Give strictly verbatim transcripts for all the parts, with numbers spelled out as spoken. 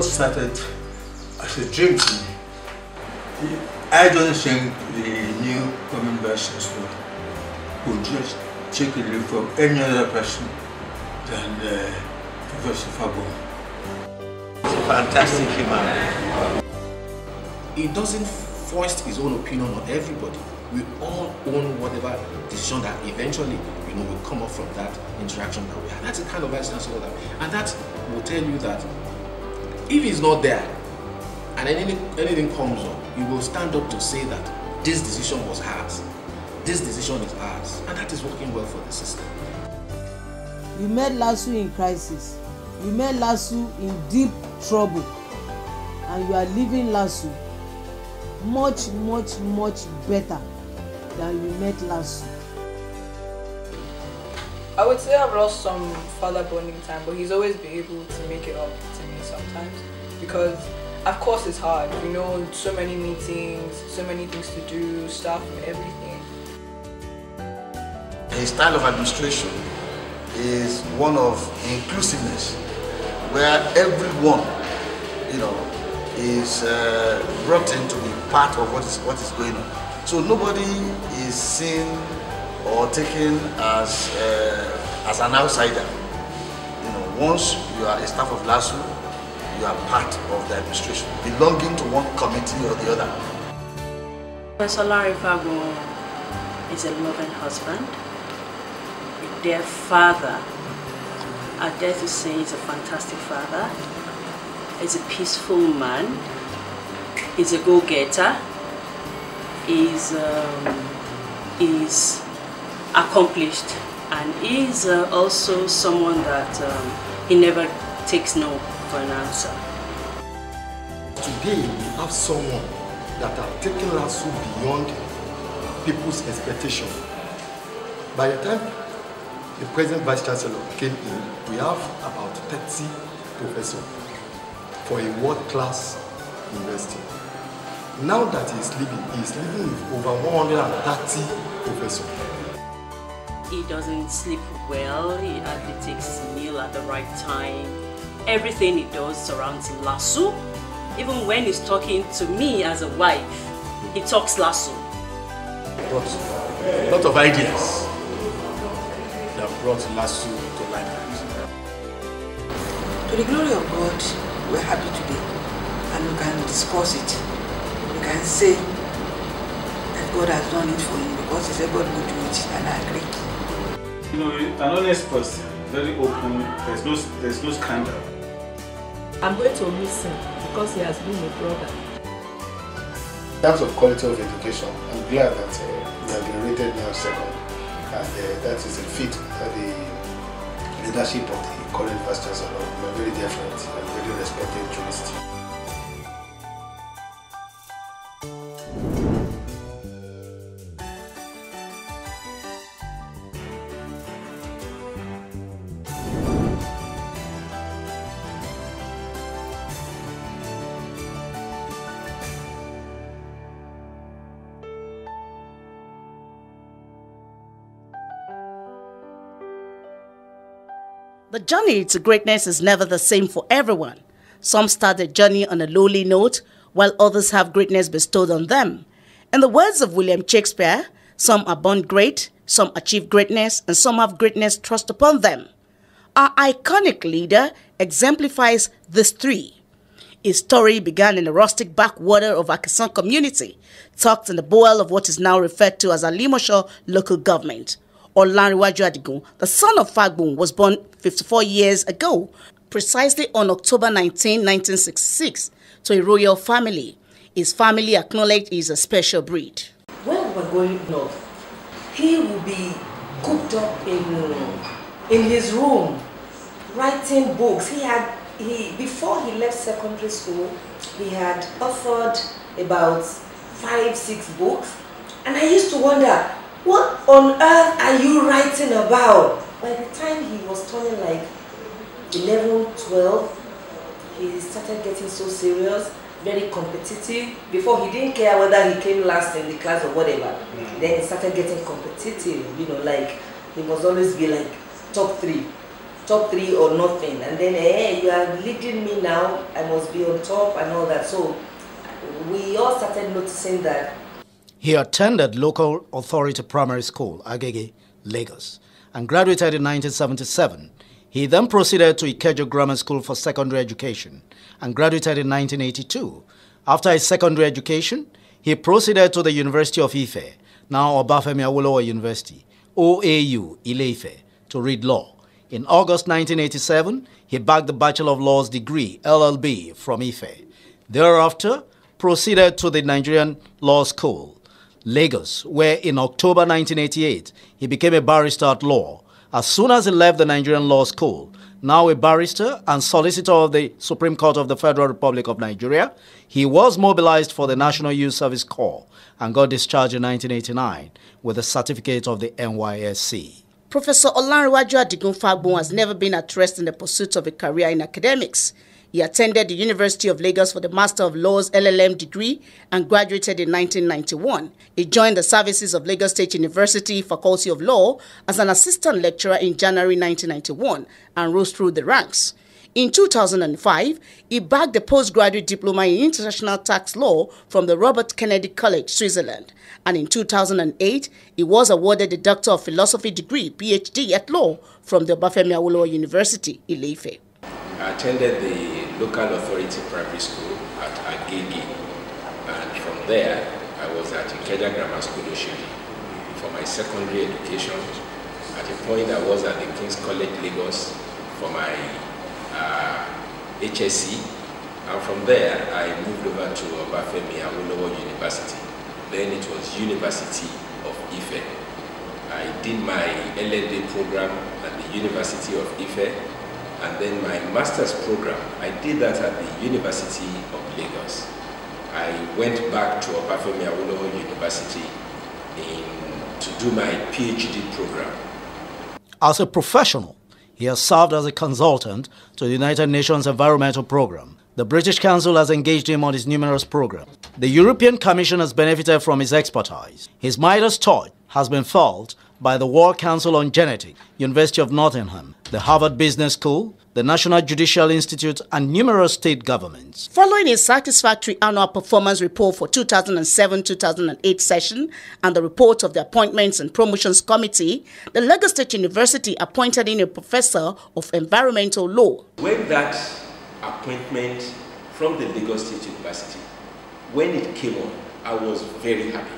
all started as a dream to me. I don't think the new coming Vice Chancellor would just take a leave from any other person than uh, Professor Fagbohun. He's a fantastic human. He doesn't foist his own opinion on everybody. We all own whatever decision that eventually, you know, will come up from that interaction that we have. That's the kind of Vice Chancellor that, and that will tell you that if he's not there and anything, anything comes up, he will stand up to say that this decision was ours. This decision is ours, and that is working well for the system. You met L A S U in crisis. You met L A S U in deep trouble, and you are leaving L A S U much, much, much better than you met L A S U. I would say I've lost some father bonding time, but he's always been able to make it up to me sometimes, because of course it's hard, you know, so many meetings, so many things to do, staff and everything. His style of administration is one of inclusiveness, where everyone, you know, is uh, brought in to be part of what is what is going on. So nobody is seen or taken as uh, as an outsider. You know, once you are a staff of L A S U, you are part of the administration, belonging to one committee or the other. Professor Olanrewaju Fagbohun is a loving husband, a dear father. I dare to say he's a fantastic father. He's a peaceful man. He's a go-getter. He's, um, he's accomplished, and he's uh, also someone that um, he never takes no for an answer. Today we have someone that has taken L A S U beyond people's expectation. By the time the present Vice Chancellor came in, we have about thirty professors for a world-class university. Now that he is leaving, he is leaving with over one hundred thirty professors. He doesn't sleep well, he hardly takes his meal at the right time. Everything he does surrounds L A S U. Even when he's talking to me as a wife, he talks L A S U. Brought a lot of ideas that brought L A S U to limelight. To the glory of God, we're happy today, and we can discuss it. We can say that God has done it for him, because he said God will do it, and I agree. You know, an honest person, very open, there's no, there's no scandal. I'm going to miss him because he has been a brother. In terms of quality of education, I'm glad that uh, we have been rated now second, and uh, that is a feat that the leadership of the current Vice Chancellor. We are very different and very respected jurists. The journey to greatness is never the same for everyone. Some start their journey on a lowly note, while others have greatness bestowed on them. In the words of William Shakespeare, some are born great, some achieve greatness, and some have greatness thrust upon them. Our iconic leader exemplifies these three. His story began in the rustic backwater of Akisan community, tucked in the boil of what is now referred to as Alimosho local government. Olanrewaju Fagbohun, the son of Fagbohun, was born fifty-four years ago, precisely on October nineteenth, nineteen sixty-six, to a royal family. His family acknowledged he is a special breed. When we were going north, he would be cooped up in, in his room, writing books. He had, he, before he left secondary school, he had authored about five, six books. And I used to wonder, what on earth are you writing about? By the time he was turning like eleven, twelve, he started getting so serious, very competitive. Before, he didn't care whether he came last in the class or whatever. Mm-hmm. Then he started getting competitive, you know, like he must always be like top three, top top three or nothing, and then hey, you are leading me now, I must be on top and all that. So we all started noticing that. He attended local authority primary school, Agege, Lagos, and graduated in nineteen seventy-seven. He then proceeded to Ikeja Grammar School for secondary education and graduated in nineteen eighty-two. After his secondary education, he proceeded to the University of Ife, now Obafemi Awolowo University, O A U, Ile-Ife, to read law. In August nineteen eighty-seven, he bagged the Bachelor of Laws degree, L L B, from Ife. Thereafter, proceeded to the Nigerian Law School, Lagos, where in October nineteen eighty-eight, he became a barrister at law. As soon as he left the Nigerian Law School, now a barrister and solicitor of the Supreme Court of the Federal Republic of Nigeria, he was mobilized for the National Youth Service Corps and got discharged in nineteen eighty-nine with a certificate of the N Y S C. Professor Olanrewaju Fagbohun has never been at rest in the pursuit of a career in academics. He attended the University of Lagos for the Master of Laws L L M degree and graduated in nineteen ninety-one. He joined the services of Lagos State University Faculty of Law as an assistant lecturer in January nineteen ninety-one and rose through the ranks. In two thousand five, he bagged a postgraduate diploma in international tax law from the Robert Kennedy College, Switzerland. And in two thousand eight, he was awarded the Doctor of Philosophy degree, P H D at law, from the Obafemi Awolowo University, Ile-Ife. I attended the local authority primary school at Agege, and from there I was at Ikeja Grammar School, Oshodi, for my secondary education. At a point I was at the King's College, Lagos, for my uh, H S C, and from there I moved over to Obafemi Awolowo University. Then it was University of Ife. I did my L L D program at the University of Ife. And then my master's program, I did that at the University of Lagos. I went back to Obafemi Awolowo University in, to do my P H D program. As a professional, he has served as a consultant to the United Nations Environmental Programme. The British Council has engaged him on his numerous programs. The European Commission has benefited from his expertise. His Midas touch has been felt by the World Council on Genetics, University of Nottingham, the Harvard Business School, the National Judicial Institute, and numerous state governments. Following his satisfactory annual performance report for two thousand seven to two thousand eight session and the report of the Appointments and Promotions Committee, the Lagos State University appointed him a professor of environmental law. When that appointment from the Lagos State University, when it came on, I was very happy.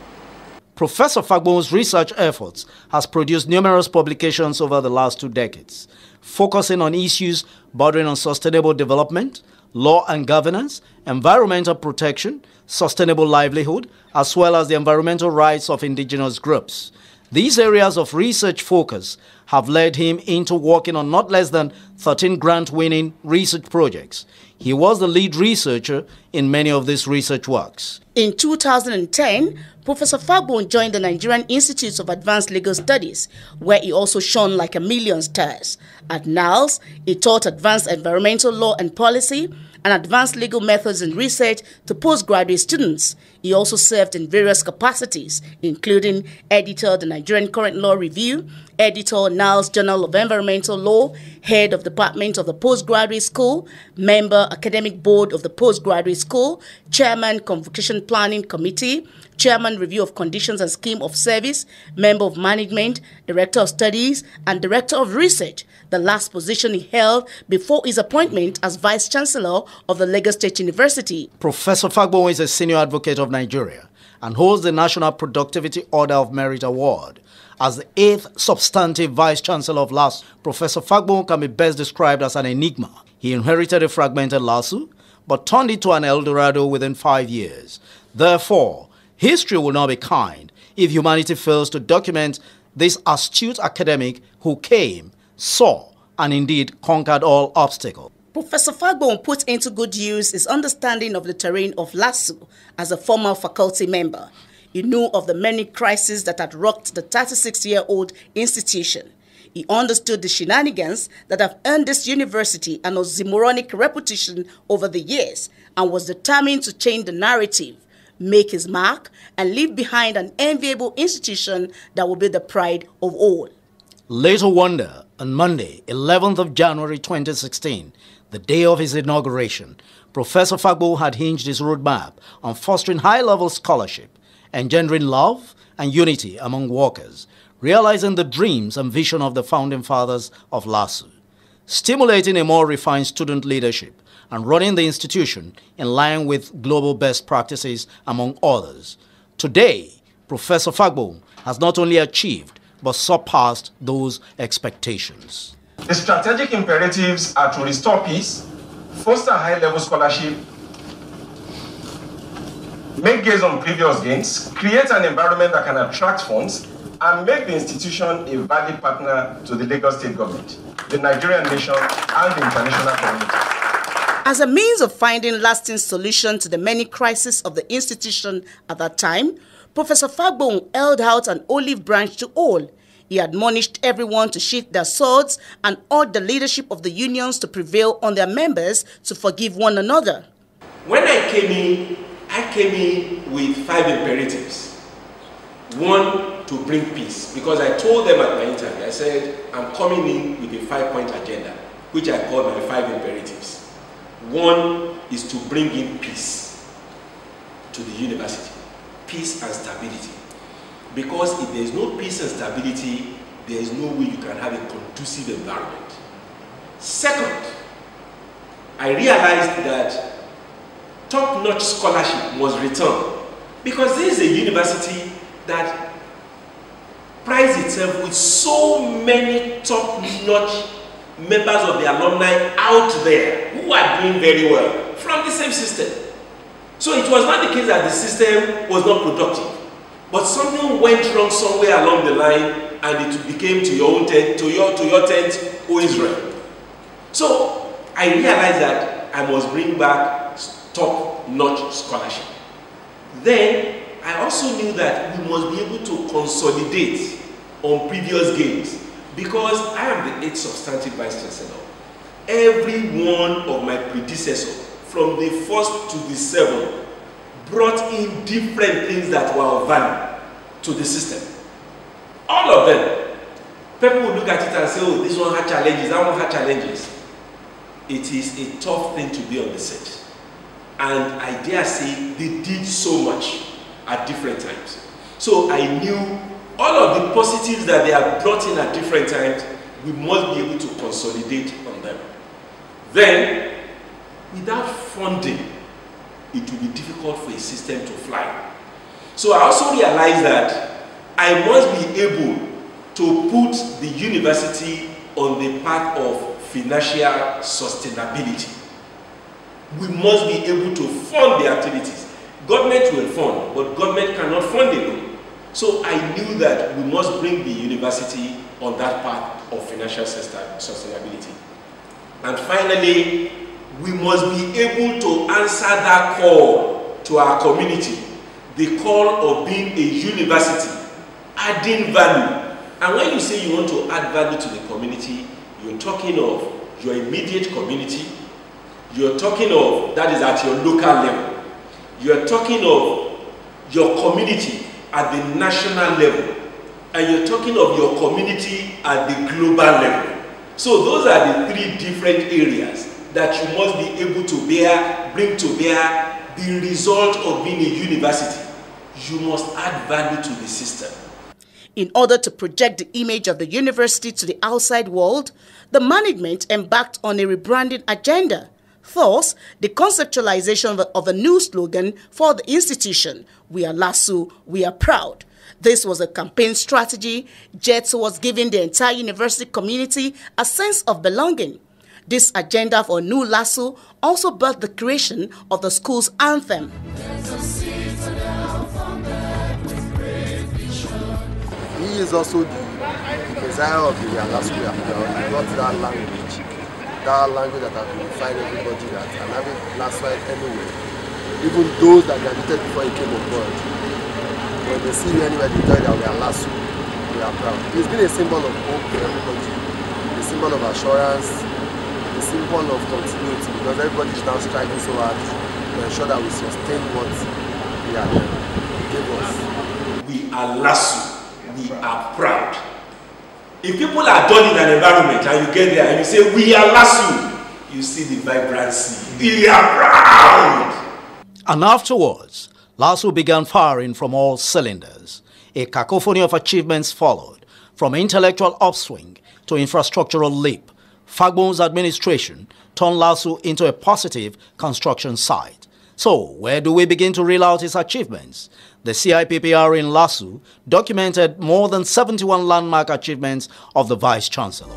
Professor Fagbohun's research efforts has produced numerous publications over the last two decades, focusing on issues bordering on sustainable development, law and governance, environmental protection, sustainable livelihood, as well as the environmental rights of indigenous groups. These areas of research focus have led him into working on not less than thirteen grant-winning research projects. He was the lead researcher in many of these research works. In two thousand ten, Professor Fagbohun joined the Nigerian Institute of Advanced Legal Studies, where he also shone like a million stars. At N A L S, he taught advanced environmental law and policy and advanced legal methods and research to postgraduate students. He also served in various capacities, including editor of the Nigerian Current Law Review, editor N A L S Journal of Environmental Law, head of Department of the Postgraduate School, member Academic Board of the Postgraduate School, chairman Convocation Planning Committee, chairman Review of Conditions and Scheme of Service, member of Management, director of Studies, and director of Research, the last position he held before his appointment as Vice Chancellor of the Lagos State University. Professor Fagbohun is a senior advocate of Nigeria and holds the National Productivity Order of Merit Award. As the eighth substantive Vice Chancellor of L A S U, Professor Fagbohun can be best described as an enigma. He inherited a fragmented L A S U, but turned it to an El Dorado within five years. Therefore, history will not be kind if humanity fails to document this astute academic who came, saw, and indeed conquered all obstacles. Professor Fagbohun put into good use his understanding of the terrain of L A S U as a former faculty member. He knew of the many crises that had rocked the thirty-six-year-old institution. He understood the shenanigans that have earned this university an oxymoronic reputation over the years and was determined to change the narrative, make his mark, and leave behind an enviable institution that will be the pride of all. Little wonder On Monday, eleventh of January twenty sixteen, the day of his inauguration, Professor Fagbohun had hinged his roadmap on fostering high-level scholarship, engendering love and unity among workers, realizing the dreams and vision of the founding fathers of LASU, stimulating a more refined student leadership, and running the institution in line with global best practices, among others. Today, Professor Fagbohun has not only achieved but surpassed those expectations. The strategic imperatives are to restore peace, foster high-level scholarship, make gains on previous gains, create an environment that can attract funds, and make the institution a valued partner to the Lagos State government, the Nigerian nation, and the international community. As a means of finding lasting solution to the many crises of the institution at that time, Professor Fagbohun held out an olive branch to all. He admonished everyone to sheath their swords and urged the leadership of the unions to prevail on their members to forgive one another. When I came in, I came in with five imperatives. One, to bring peace, because I told them at my interview, I said, I'm coming in with a five-point agenda, which I call my five imperatives. One is to bring in peace to the university, peace and stability. Because if there is no peace and stability, there is no way you can have a conducive environment. Second, I realized that top-notch scholarship was returned, because this is a university that prides itself with so many top-notch members of the alumni out there who are doing very well from the same system. So it was not the case that the system was not productive, but something went wrong somewhere along the line, and it became to your own tent, to your to your tent, O Israel. So I realized that I must bring back top-notch scholarship. Then I also knew that we must be able to consolidate on previous gains, because I am the eighth substantive vice chancellor. Every one of my predecessors, from the first to the seventh, brought in different things that were of value to the system. All of them. People will look at it and say, oh, this one had challenges, that one had challenges. It is a tough thing to be on the set. And I dare say they did so much at different times. So I knew all of the positives that they have brought in at different times, we must be able to consolidate on them. Then, without funding, it will be difficult for a system to fly. So I also realized that I must be able to put the university on the path of financial sustainability. We must be able to fund the activities. Government will fund, but government cannot fund alone. So I knew that we must bring the university on that path of financial sustainability. And finally, we must be able to answer that call to our community, the call of being a university, adding value. And when you say you want to add value to the community, you're talking of your immediate community, you're talking of, that is at your local level, you're talking of your community at the national level, and you're talking of your community at the global level. So those are the three different areas that you must be able to bear, bring to bear the result of being a university. You must add value to the system. In order to project the image of the university to the outside world, the management embarked on a rebranding agenda. Thus, the conceptualization of a, of a new slogan for the institution, "We are LASU, we are proud." This was a campaign strategy geared towards giving the entire university community a sense of belonging. This agenda for new LASU also birthed the creation of the school's anthem. He is also the desire of the LASU, not that language, that language that has unified everybody that can have it LASU anywhere. Even those that graduated before he came on board. When they see you anywhere, they tell you that we are LASU, we are proud. It's been a symbol of hope for everybody, a symbol of assurance, a symbol of continuity, because everybody is now striving so hard to ensure that we sustain what we are gave us. We are LASU, we are proud. If people are done in an environment and you get there and you say, we are LASU, you see the vibrancy. We are proud. And afterwards, LASU began firing from all cylinders. A cacophony of achievements followed, from intellectual upswing to infrastructural leap. Fagbohun's administration turned LASU into a positive construction site. So, where do we begin to reel out its achievements? The C I P P R in LASU documented more than seventy-one landmark achievements of the Vice Chancellor.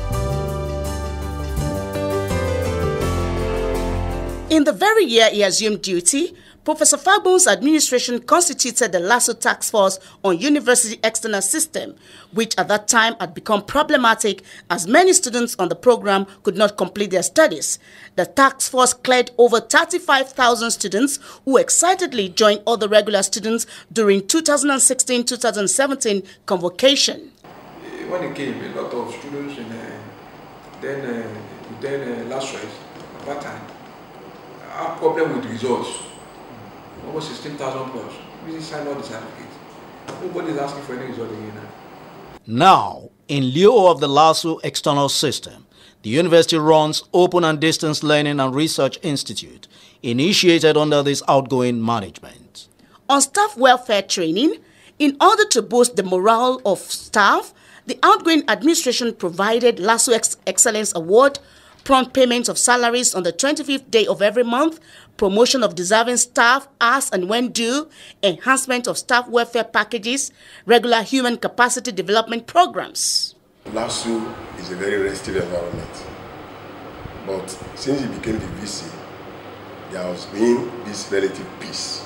In the very year he assumed duty, Professor Fagbohun's administration constituted the LASU Task Force on University External System, which at that time had become problematic as many students on the program could not complete their studies. The task force cleared over thirty-five thousand students who excitedly joined other regular students during two thousand sixteen two thousand seventeen convocation. When it came, a lot of students in uh, then uh, then uh, last year, at that time, had problem with results. Almost sixteen thousand plus. We signed all the certificates. Nobody is asking for any result again now. Now, in lieu of the LASU external system, the university runs Open and Distance Learning and Research Institute, initiated under this outgoing management. On staff welfare training, in order to boost the morale of staff, the outgoing administration provided LASU Ex Excellence Award, prompt payment of salaries on the twenty-fifth day of every month, promotion of deserving staff as and when due, enhancement of staff welfare packages, regular human capacity development programs. LASU is a very restive environment, but since it became the V C, there has been this relative peace.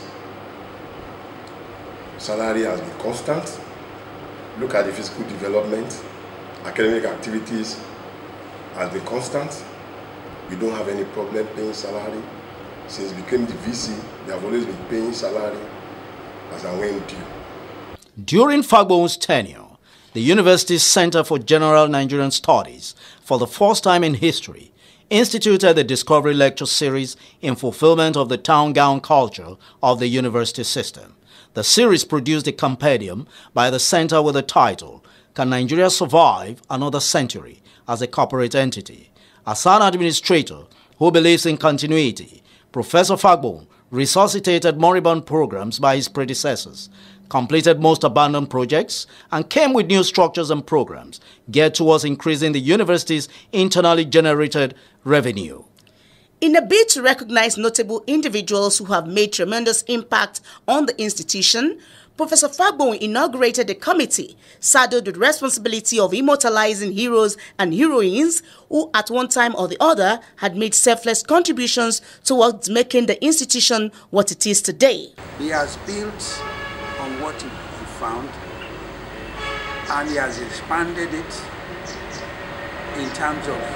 Salary has been constant. Look at the physical development, academic activities has been constant. We don't have any problem paying salary. Since it became the V C, they have always been paying salary as and when due. During Fagbohun's tenure, the university's Center for General Nigerian Studies, for the first time in history, instituted the Discovery Lecture Series in fulfillment of the town gown culture of the university system. The series produced a compendium by the center with the title, Can Nigeria Survive Another Century as a Corporate Entity? As an administrator who believes in continuity, Professor Fagbohun resuscitated moribund programs by his predecessors, completed most abandoned projects, and came with new structures and programs geared towards increasing the university's internally generated revenue. In a bid to recognize notable individuals who have made tremendous impact on the institution, Professor Fagbohun inaugurated a committee saddled with responsibility of immortalizing heroes and heroines who at one time or the other had made selfless contributions towards making the institution what it is today. He has built on what he found, and he has expanded it in terms of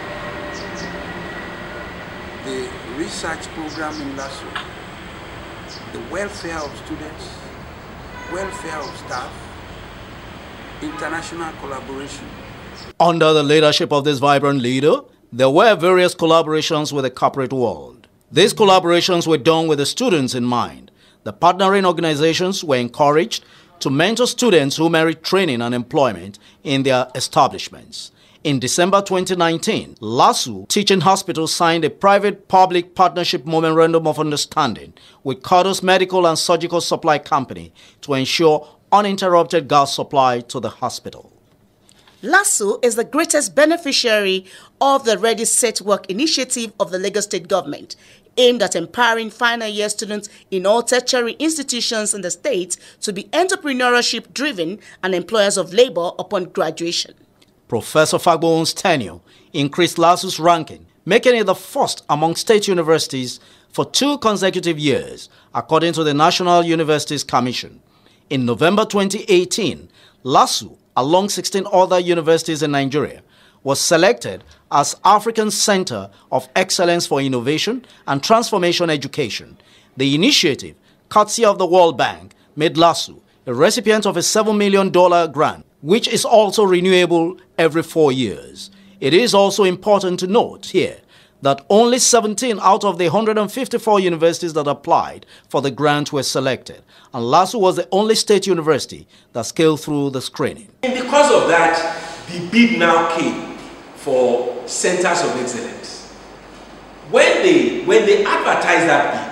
the research program in LASU, the welfare of students, welfare of staff, international collaboration. Under the leadership of this vibrant leader, there were various collaborations with the corporate world. These collaborations were done with the students in mind. The partnering organizations were encouraged to mentor students who merit training and employment in their establishments. In December twenty nineteen, LASU Teaching Hospital signed a private-public partnership memorandum of understanding with Cardos Medical and Surgical Supply Company to ensure uninterrupted gas supply to the hospital. LASU is the greatest beneficiary of the Ready Set Work initiative of the Lagos State government, aimed at empowering final year students in all tertiary institutions in the state to be entrepreneurship-driven and employers of labor upon graduation. Professor Fagbohun's tenure increased LASU's ranking, making it the first among state universities for two consecutive years, according to the National Universities Commission. In November twenty eighteen, LASU, along sixteen other universities in Nigeria, was selected as African Center of Excellence for Innovation and Transformation Education. The initiative, courtesy of the World Bank, made LASU a recipient of a seven million dollar grant, which is also renewable every four years. It is also important to note here that only seventeen out of the one hundred fifty-four universities that applied for the grant were selected, and LASU was the only state university that scaled through the screening. And because of that, the bid now came for centers of excellence. When they, when they advertised that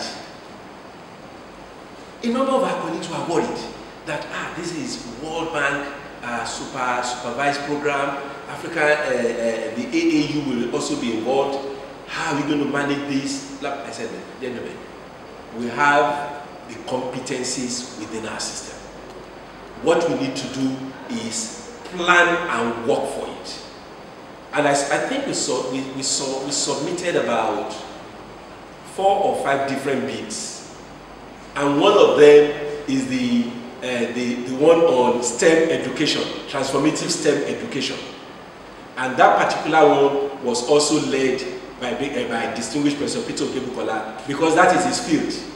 bid, a number of our colleagues were worried that, ah, this is World Bank uh, super, supervised program, Africa, uh, uh, the A A U will also be involved. How are we going to manage this? I said, gentlemen, we have the competencies within our system. What we need to do is plan and work for it. And I, I think we, saw, we, we, saw, we submitted about four or five different bids. And one of them is the, uh, the, the one on STEM education, transformative STEM education. And that particular one was also led by, uh, by distinguished Professor Peter Okebukola, because that is his field.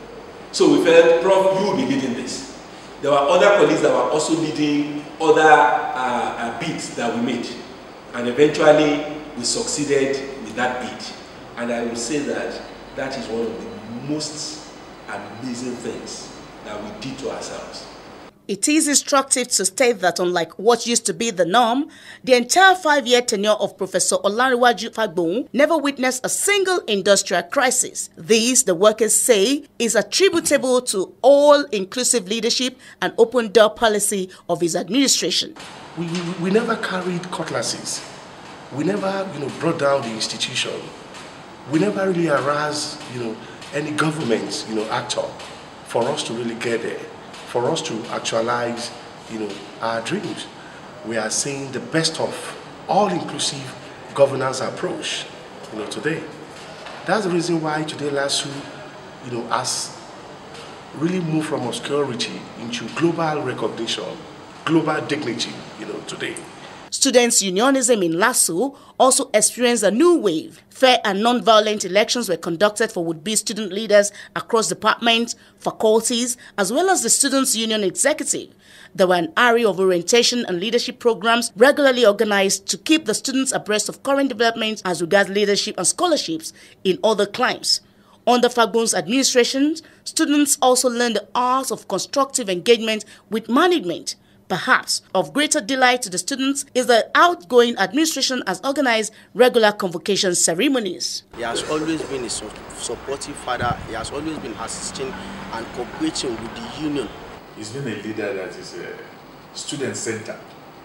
So we felt, Prof, you will be leading this. There were other colleagues that were also leading other uh, uh, bids that we made. And eventually, we succeeded with that bid. And I will say that that is one of the most amazing things that we did to ourselves. It is instructive to state that unlike what used to be the norm, the entire five-year tenure of Professor Olanrewaju Fagbohun never witnessed a single industrial crisis. This, the workers say, is attributable to all-inclusive leadership and open-door policy of his administration. We, we, we never carried cutlasses. We never, you know, brought down the institution. We never really harassed, you know, any government, you know, actor for us to really get there, for us to actualize, you know, our dreams. We are seeing the best of all-inclusive governance approach, you know, today. That's the reason why today LASU, you know, has really moved from obscurity into global recognition, global dignity, you know, today. Students' unionism in LASU also experienced a new wave. Fair and non-violent elections were conducted for would-be student leaders across departments, faculties, as well as the Students' Union Executive. There were an array of orientation and leadership programs regularly organized to keep the students abreast of current developments as regards leadership and scholarships in other climes. Under Fagbohun's administration, students also learned the art of constructive engagement with management. Perhaps of greater delight to the students is the outgoing administration has organized regular convocation ceremonies. He has always been a supportive father. He has always been assisting and cooperating with the union. He's been a leader that is uh, student-centered.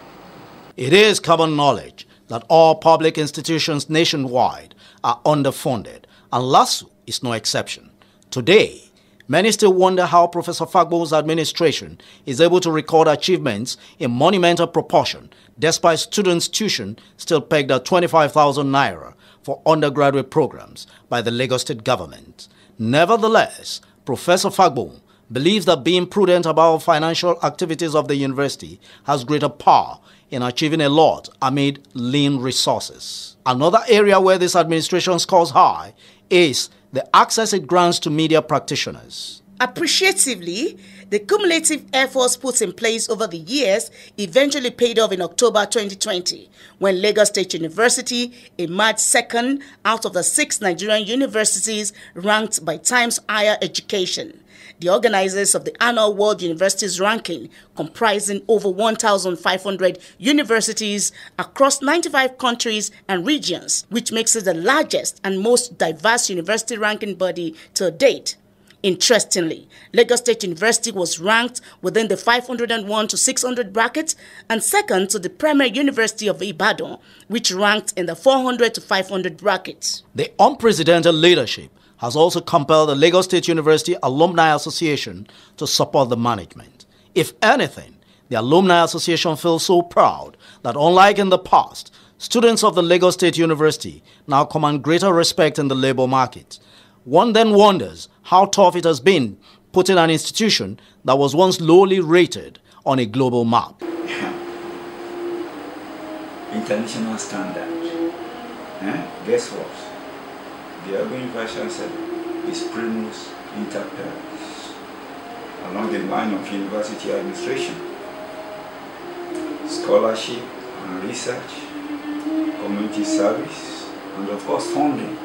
It is common knowledge that all public institutions nationwide are underfunded, and LASU is no exception. Today, many still wonder how Professor Fagbohun's administration is able to record achievements in monumental proportion, despite students' tuition still pegged at twenty-five thousand naira for undergraduate programs by the Lagos State government. Nevertheless, Professor Fagbohun believes that being prudent about financial activities of the university has greater power in achieving a lot amid lean resources. Another area where this administration scores high is the access it grants to media practitioners. Appreciatively, the cumulative efforts put in place over the years eventually paid off in October twenty twenty, when Lagos State University emerged second out of the six Nigerian universities ranked by Times Higher Education. The organizers of the annual World Universities Ranking, comprising over one thousand five hundred universities across ninety-five countries and regions, which makes it the largest and most diverse university ranking body to date. Interestingly, Lagos State University was ranked within the five hundred one to six hundred bracket and second to the Premier University of Ibadan, which ranked in the four hundred to five hundred bracket. The unprecedented leadership has also compelled the Lagos State University Alumni Association to support the management. If anything, the Alumni Association feels so proud that unlike in the past, students of the Lagos State University now command greater respect in the labor market. One then wonders how tough it has been putting an institution that was once lowly rated on a global map. International standard. Eh? Guess what? The Iconic Vice Chancellor is primus inter pares along the line of university administration, scholarship and research, community service, and of course funding.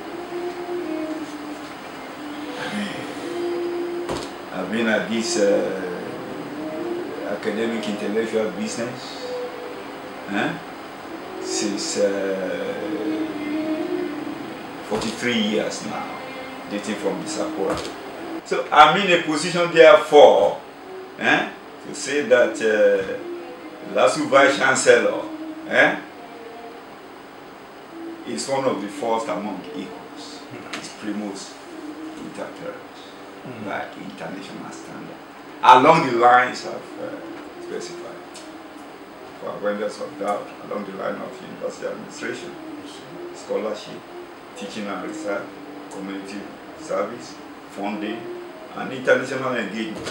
I've been at this uh, academic intellectual business eh? since uh, forty-three years now, dating from the Sakura. So I'm in a position therefore eh, to say that uh, LASU Vice Chancellor eh, is one of the first among equals. It's primus inter pares mm. by international standard, along the lines of uh, specified. For avoidance of doubt, along the line of university administration, scholarship, teaching and research, community service, funding, and international engagement.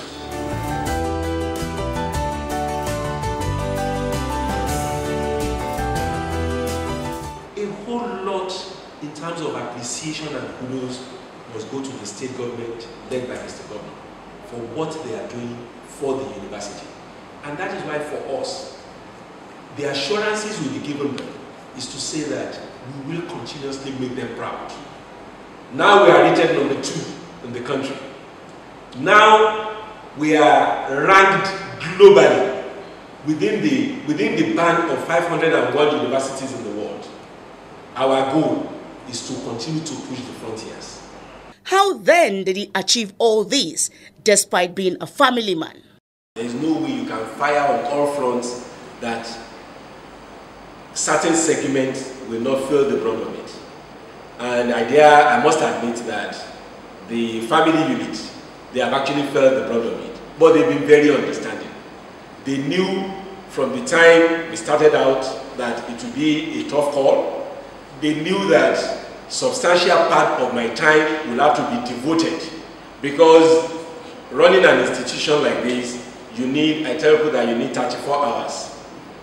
A whole lot in terms of appreciation and kudos must go to the state government led by Mister Governor for what they are doing for the university. And that is why for us, the assurances we will be given them is to say that we will continuously make them proud. Now we are rated number two in the country. Now we are ranked globally within the, within the band of five hundred and one universities in the world. Our goal is to continue to push the frontiers. How then did he achieve all this despite being a family man? There is no way you can fire on all fronts that certain segments will not feel the brunt of it. And I dare, I must admit that the family unit, they have actually felt the brunt of it. But they've been very understanding. They knew from the time we started out that it would be a tough call. They knew that substantial part of my time will have to be devoted, because running an institution like this, you need, I tell people that you need thirty-four hours.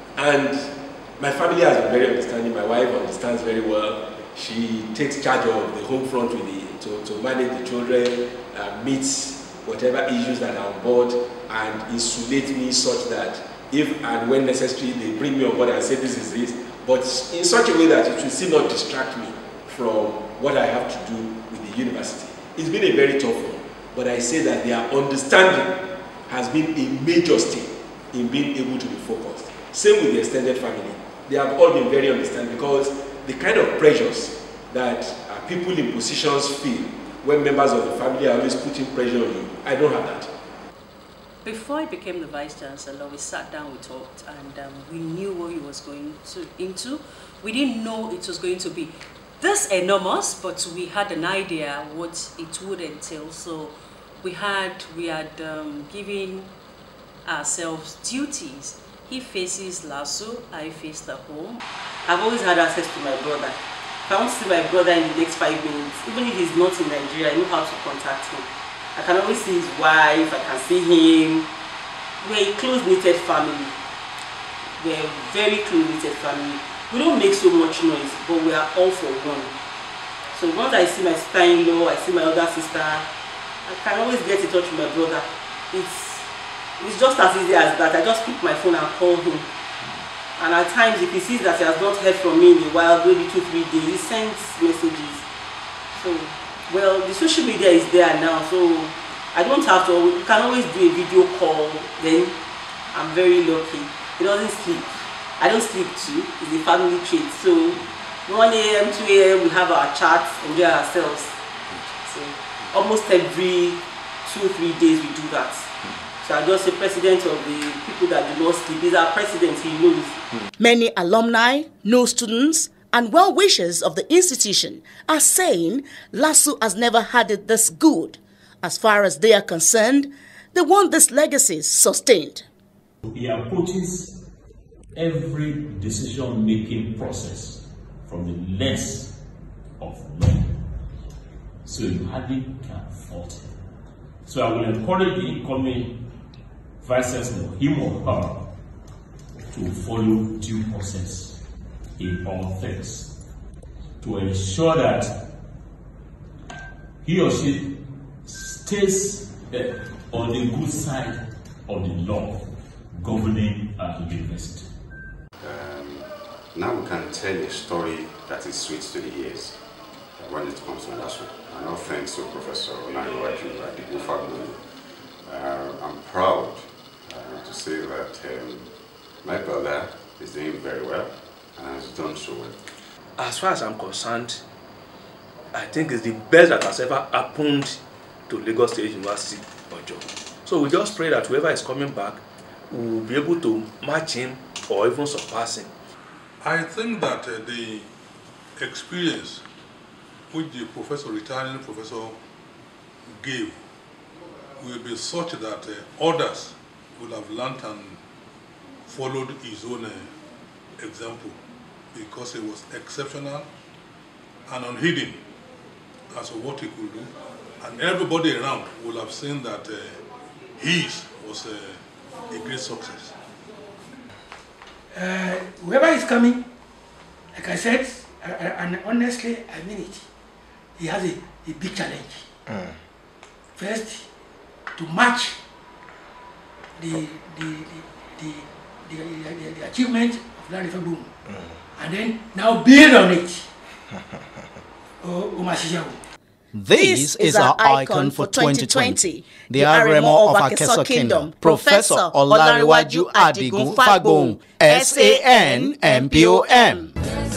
And my family has been very understanding. My wife understands very well. She takes charge of the home front with the, to, to manage the children, uh, meets whatever issues that are on board, and insulate me such that if and when necessary, they bring me on board and say this is this, but in such a way that it will still not distract me from what I have to do with the university. It's been a very tough one, but I say that their understanding has been a major step in being able to be focused. Same with the extended family. They have all been very understanding, because the kind of pressures that uh, people in positions feel when members of the family are always putting pressure on you, I don't have that. Before he became the Vice Chancellor, we sat down, we talked, and um, we knew what he was going to, into. We didn't know it was going to be this enormous, but we had an idea what it would entail. So we had, we had um, given ourselves duties. He faces LASU, I face the home. I've always had access to my brother. If I want to see my brother in the next five minutes, even if he's not in Nigeria, I know how to contact him. I can always see his wife, I can see him. We're a close-knitted family. We're a very close-knitted family. We don't make so much noise, but we are all for one. So once I see my sister-in-law, I see my other sister, I can always get in touch with my brother. It's It's just as easy as that. I just pick my phone and call him. And at times, if he sees that he has not heard from me in a while, maybe two, three days, he sends messages. So, well, the social media is there now, so I don't have to, you can always do a video call, then I'm very lucky. He doesn't sleep. I don't sleep too. It's a family trait. So, one A M, two A M, we have our chats, enjoy ourselves. So, almost every two, three days we do that. So I'm just a president of the people that do not sleep. He's our president, he knows. Many alumni, no students, and well-wishers of the institution are saying LASU has never had it this good. As far as they are concerned, they want this legacy sustained. He approaches every decision-making process from the lens of learning. So you hardly can fault him. So I will encourage the incoming Vice Chancellor, him or her, to follow due process in all things, to ensure that he or she stays uh, on the good side of the law governing uh, the university. Um, now we can tell a story that is sweet to the ears uh, when it comes to LASU. And all thanks to Professor Olanrewaju Fagbohun. Uh, I'm proud uh, to say that um, my brother is the doing very well and has done so well. As far as I'm concerned, I think it's the best that has ever happened to Lagos State University Ojo. So we just pray that whoever is coming back will be able to match him or even surpass him. I think that uh, the experience which the professor, returning professor, gave will be such that uh, others will have learned and followed his own uh, example, because he was exceptional and unhidden as to what he could do, and everybody around will have seen that uh, his was uh, a great success. Uh, whoever is coming, like I said, uh, and honestly, I mean it, he has a, a big challenge. Mm. First, to match the the the the, the, the, the achievement of Olanrewaju Fagbohun, mm. and then now build on it. oh, This is our icon for twenty twenty, the Aremo of Akeso Kingdom, Professor Olanrewaju Fagbohun, S A N M P O M.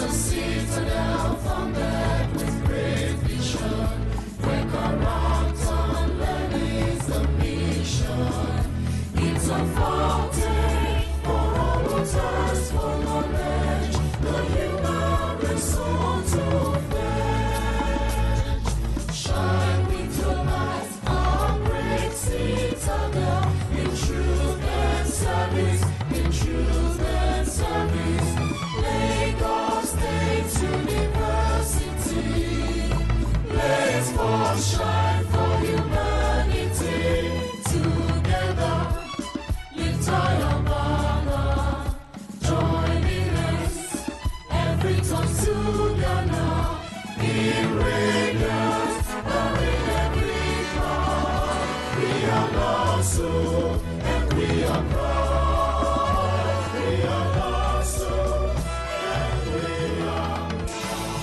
Shine for humanity together. Lift higher banner, joining hands, every tongue together. In radiance, or in every heart, we are LASU, and we are proud. We are LASU, and we are proud.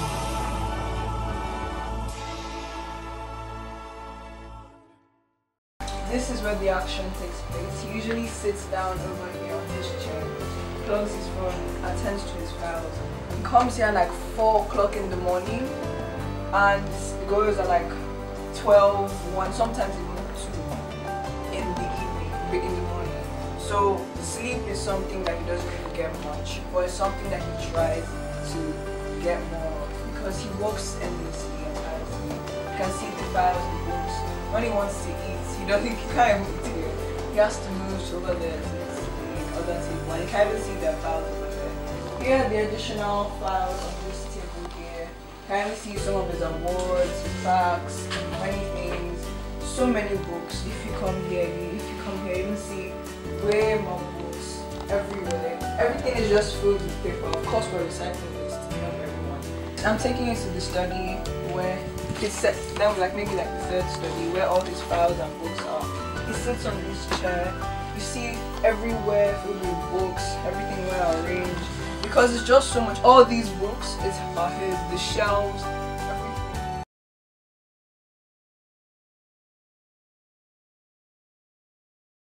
This is where the action takes place. He usually sits down over here on his chair, plugs his phone, attends to his files. He comes here like four o'clock in the morning and goes at like twelve, one, sometimes even two in the evening, in the morning. So sleep is something that he doesn't really get much, but it's something that he tries to get more of because he works endlessly and tirelessly. You can see the files and books. When he wants to eat, he doesn't, he can't even eat here. He has to move to over there to the other table, and he can't even see the files over there. Here are the additional files on this table here. You can even see some of his awards, plaques, many things, so many books. If you come here, if you come here, you can see way more books everywhere. Everything is just filled with paper. Of course, we're recycling this to help everyone. I'm taking you to the study where he sits, then like maybe like the third study where all his files and books are. He sits on this chair. You see everywhere filled with books, everything well arranged. Because it's just so much. All these books, it's are his, the shelves,